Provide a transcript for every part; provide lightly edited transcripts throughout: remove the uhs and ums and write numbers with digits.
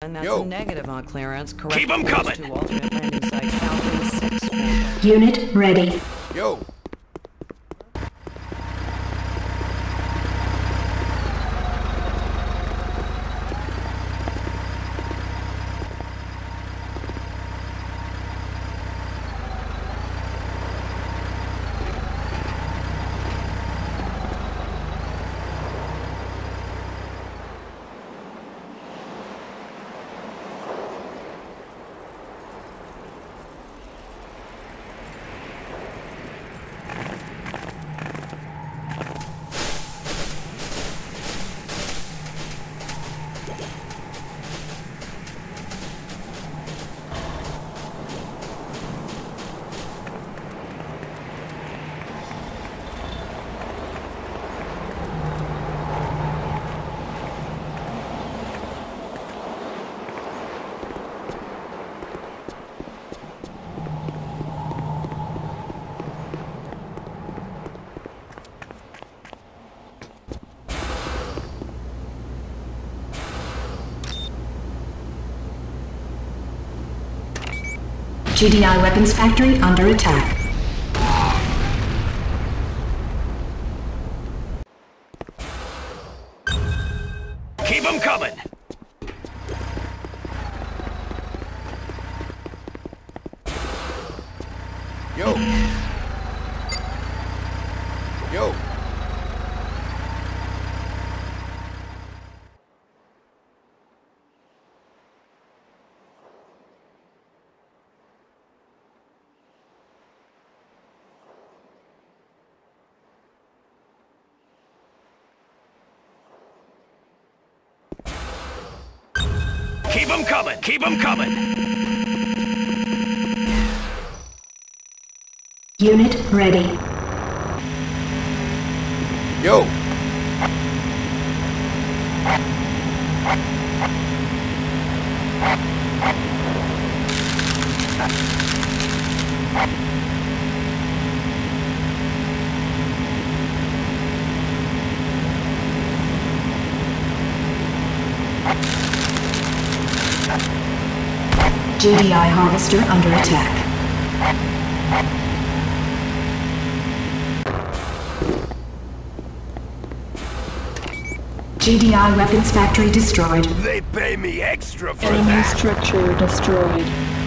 And that's Yo. a negative on clearance. Correct. Keep 'em course coming. to alternate landing site Falcon 6. Unit ready. Yo. GDI weapons factory under attack. Keep 'em coming. Yo. Yo. Keep 'em coming. Keep 'em coming. Unit ready. Yo. GDI harvester under attack. GDI weapons factory destroyed. They pay me extra for Enemy that. structure destroyed.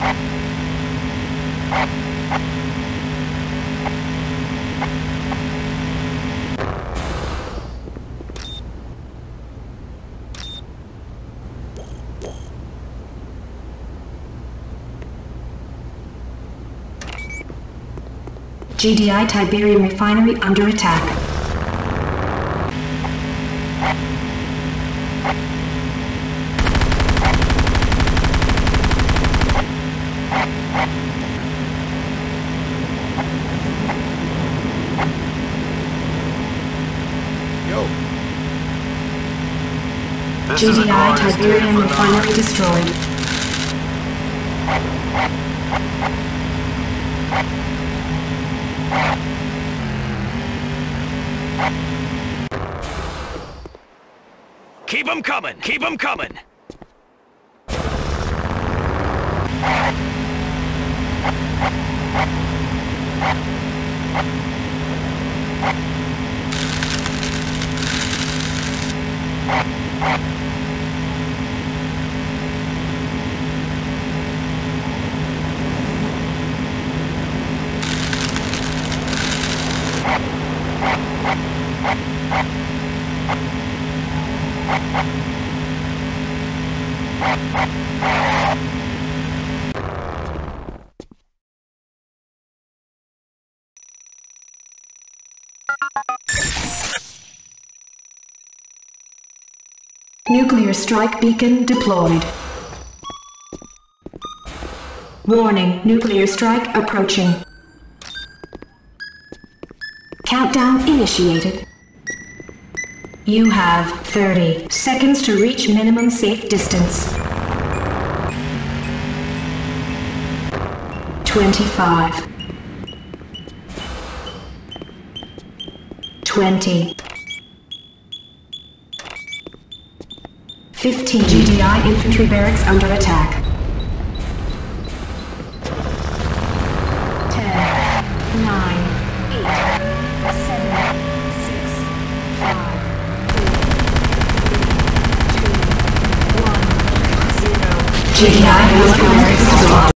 GDI Tiberium refinery under attack. Yo. GDI Tiberium refinery destroyed. Keep 'em coming. Keep 'em coming. Nuclear strike beacon deployed. Warning, nuclear strike approaching. Countdown initiated. You have 30 seconds to reach minimum safe distance. 25. 20. 15. GDI infantry barracks under attack. 10, 9, 8, 7, 6, 5, 4, 3, 2, 1, 0. GDI barracks